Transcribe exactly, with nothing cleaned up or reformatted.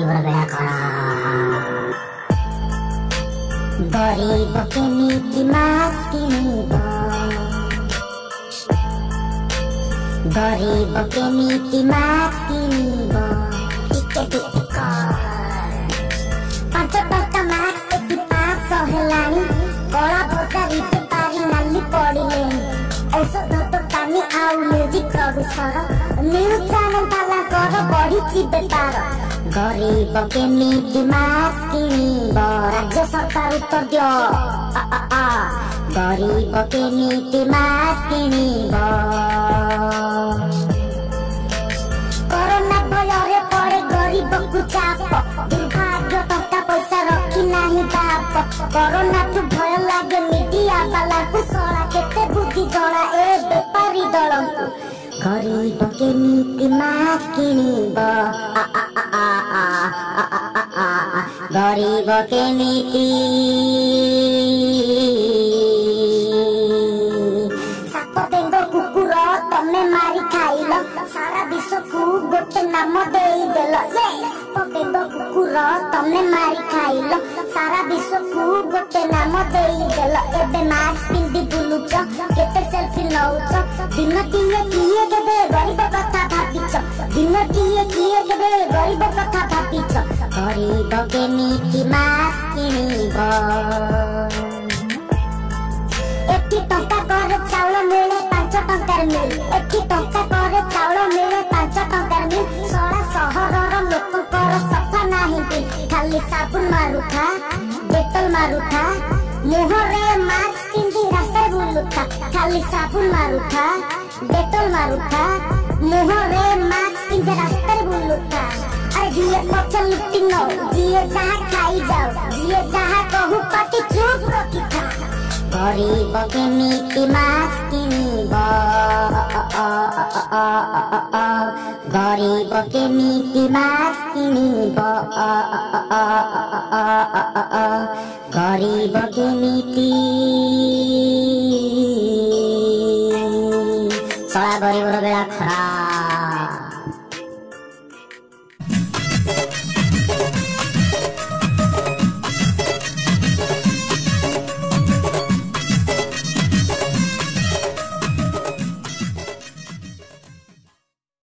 गरीबर बेड़ा करा गरीब केमिति माछ किनिब गरीब केमिति माछ किनिब टिके टिके कर पांच टंका माछ एति पाँच सौ हेलानी कला बजारिते पारी नाली पड़िले औषध दोकानी आउ म्यूजिक प्रोड्यूसर न्यूज चैनल ताला कर बढ़ी बेपार गरीब केमिति माछ किनिब राज्य सरकार उत्तर दियो आ आ आ गरीब केमिति माछ किनिब कोरोना भୟରେ पड़े गरीब को चाप दुर्भाग्य टंका पैसा रखी नाही बाप कोरोना तू भय लागे मीडिया वाला को सड़ा केते बुद्धि जणा ए बेपारी दलंकु गरीब केमिति माछ किनिब आ आ आ आ आ आ आ आ गरीब केमिति साप बेंग कुकुर तमे मारी खाइल सारा विश्व को गोटे नाम देई देल ये साप बेंग कुकुर तमे मारी खाइल सारा विश्व को गोटे नाम देई देल एबे मास्क पिंदी बुलुच केते सेल्फी नउच दिन किए किए केबे गरीब कथा भाबिच दिन किए किए केबे गरीब कथा भाबिच गरीब केमिति माछ किनिब एटी टंका करे चाउल मिले पांच टंकार मिल एटी टंका करे चाउल मिले पांच टंकार मिल सड़ा सहरर लोककर सफा नाही बिल खाली साबुन मारुथा डेटल मारुथा मुहरे मास्क पिंदी रास्ता बुलुथा खाली साबुन मारुथा डेटल मारुथा मुहरे मास्क पिंदी रास्ता बुलुथा अरे जिए पचल लुटी नो जिए जहाँ खाई जाओ जिए जहाँ कहू पाटी चुप रखी खा गरीब केमिति माछ किनिब गरीब केमिति माछ किनिब गरीब केमिति